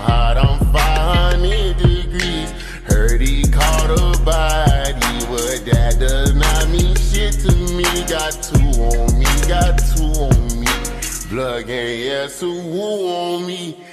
hot, I'm 500 degrees. Heard he caught a body, but that does not mean shit to me. Got two on me, got two on me. Blood gang, yeah, so who on me?